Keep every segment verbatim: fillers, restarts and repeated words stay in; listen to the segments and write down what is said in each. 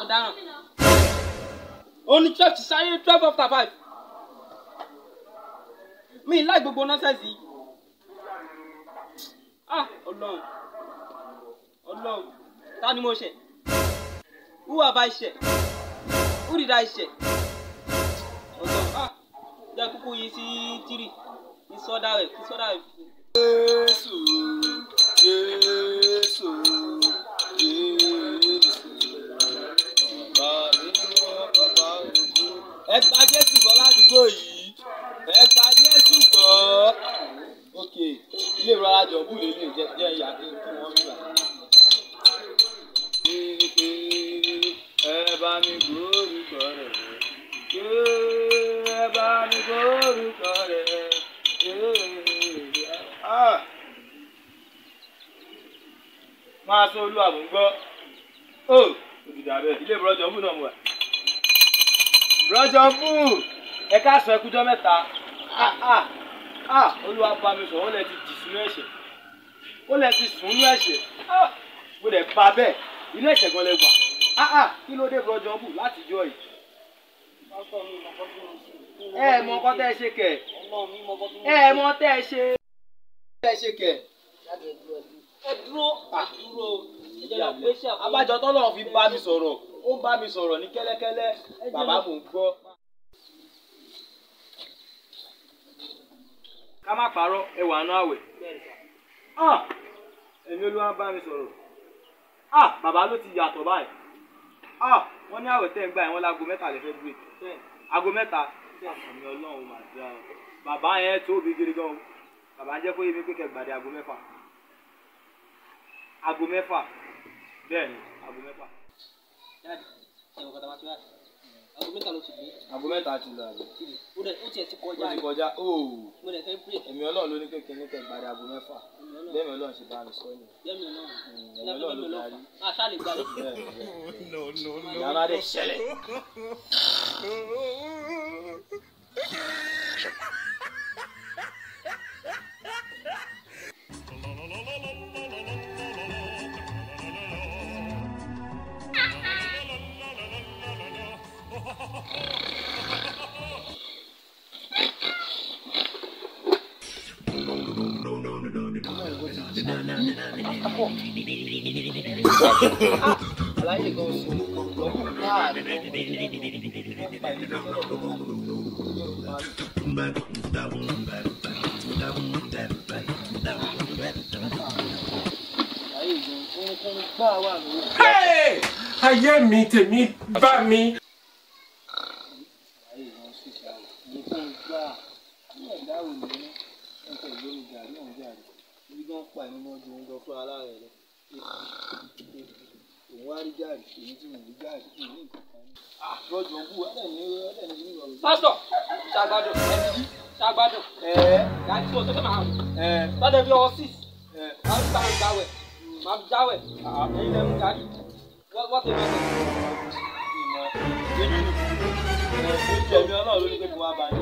ọ̀daràn. Only twelve ti sáré twelve after five. Mi láì gbogbo nonsense yìí. Ah, Ọlọ́run. Ọlọ́run. Ta ni mo ṣẹ̀? Who have I ṣẹ̀? Who did I ṣẹ̀? Ọlọ́run. Ah, jẹ́ kúkú yìí sí tírì. Ìsọdá rẹ̀, ìsọdá rẹ̀. Jésù, Jésù, Jésù. Bàbá mi mọ́ bàbá òkú. Ẹ gba Jésù gbọ́ ládùúgbò yìí. Ẹ gba Jésù gbọ́. Ok, ilé ìrora jọ̀bú lè lè jẹ́ jẹ́ ìyá kí wọ́n rí rà. Ẹ bá mi gbórúkọ rẹ̀. Ẹ bá mi gbórúkọ rẹ̀. Ah! Máa sọ olú àmú gbọ́. Ó! Òdìdà bẹ́ẹ̀. Ilé Brọ́jọ̀mù náà mú wa. Brọ́jọ̀mù! Ẹ ká sọ ẹkújọ́ mẹ́ta. Ah ah! Ah! Olúwa bá mi sọ̀rọ̀, ó lẹ ti jì sínú ẹ̀ṣẹ̀. Ó lẹ ti sùn nínú ẹ̀ṣẹ̀. Ah! Mo dẹ̀ bá bẹ́ẹ̀. Inú ẹ̀ṣẹ̀ gan lẹ wà. Ah ah! Kí ló dé Brọ́jọ̀mù láti jọ yìí? Ẹ mọ ọkọ tẹ́ ẹ ṣe kẹ̀. Ẹ mọ tẹ́ ẹ ṣe. Tẹ́ ẹ ṣe kẹ̀. Ẹ dúró, àdúró. Ìjọba pé ṣe àpò. Abájọ tọ́lọ́run fi bá mi sọ̀rọ̀. Ó ń bá mi sọ̀rọ̀ ní kẹ́lẹ́kẹ́lẹ́. Bàbá mò ń gbọ́. Ká má parọ́, ẹ wà nú àwẹ̀. Ah! Ẹ̀mí Olúwa bá mi sọ̀rọ̀. Ah! Bàbá ló ti yàtọ̀ báyìí. Ah! Wọ́n ní àwẹ̀ tẹ́ ń gbà yẹn, wọ́n láago mẹ́ta lè fẹ́ gbé. Aago mẹ́ta. Ẹ̀mí Ọlọ́run máa dá o. Bàbá yẹn tóbi gidi gan o. Bàbá ń jẹ́ kó yé mi pé kẹ́ gbàdé aago mẹ́fà. Aago mẹ́fà. Bẹ́ẹ̀ ni, aago mẹ́fà. Dáàdì, ẹ̀wọ̀n kọ́ta máa tó yàtọ̀. Aago mẹ́ta ló ti gbé. Aago mẹ́ta ti lọ àbí. Ó dẹ̀ ó tiẹ̀ ti kọjá. Ó ti kọjá. Ooo. Mo dẹ̀ fẹ́ break. Ẹ̀mí Ọlọ́run ló ní pé kíní kẹ́ gbàdé aago mẹ́fà. Bẹ́ẹ̀ni Ọlọ́run ṣe bá mi sọ ni. Bẹ́ẹ̀ni Ọlọ́run. Ẹ̀mí Ọlọ́run ló darí. Ah, ṣáà lè gbàdé. No, no, no. Ìyára dẹ̀ ṣẹlẹ̀. Aláyé gan sùn lọ́kùn káàdì. Ayé mi tèmi bá mi. Pa ẹni mọ́ ju oúnjẹ fún aláàrẹ lọ. Òun wá rí jáde, èyí tí mo rí jáde, kí ní nǹkan kan ní. Brọ́jọ̀mù ọ̀dẹ̀ ní ọ̀dẹ̀ ní ìlú ọ̀rọ̀. Pásítọ̀, ṣàgbádùn, ẹni jí, ṣàgbádùn. Ẹ̀ẹ́. Gàdí tí mo tó fẹ́ máa hàn. Ẹ̀ẹ́. Lọ́dẹ̀ bí ọwọ́ six. Ẹ̀ẹ́. Máa ń gbà ń jáwẹ̀. Máa ń jáwẹ̀. Ẹyin lẹ́nu gàdí. Wọ́n ti máa ń tẹ̀lé. Ìmọ̀ èmi nù. Ẹ̀ẹ́dẹ̀mí Ọlọ́run ló ní pé kí wọ́n bá yín.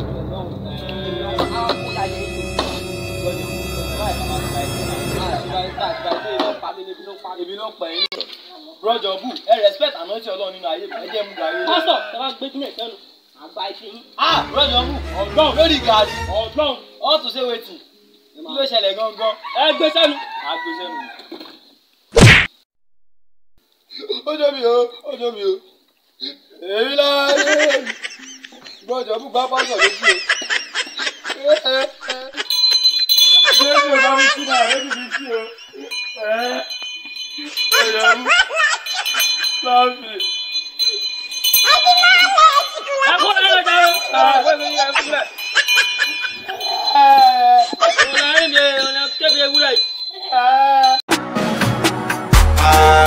Ebi ló ń pa ẹyin. Brọ́jọ̀mù ẹ respect ànáńtì Ọlọ́run nínú ayé mi. Ẹ jẹ́ mú gàrí. Pásítọ̀, ẹ máa gbé kílẹ̀ sẹ́nu. Àgbà ìṣe yín. Ah! Brọ́jọ̀mù ọ̀gbọ́n lórí gàrí. Ọ̀gbọ́n all to say wetin. Kí ló ṣẹlẹ̀ gangan? Ẹ gbé sẹ́nu. A gbé sẹ́nu. Ó jọ mi o, ó jọ mi o. Èmi láyé. Brọ́jọ̀mù bá pásítọ̀ lójú o. Ṣé o bá mi sí náà lójú mi sí o? Brọ́jọ̀mù láàbì. Ẹ kó lè lọ jáde. Àwọn ènìyàn yẹn fúnlẹ̀. Ọ̀nà ìdè ọ̀nà kébì ewúrẹ́ yìí. Ah.